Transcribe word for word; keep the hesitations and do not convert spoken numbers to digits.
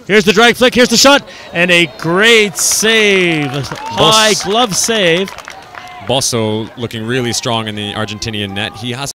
Here's the drag flick, here's the shot, and a great save. High glove save. Bosso looking really strong in the Argentinian net. He has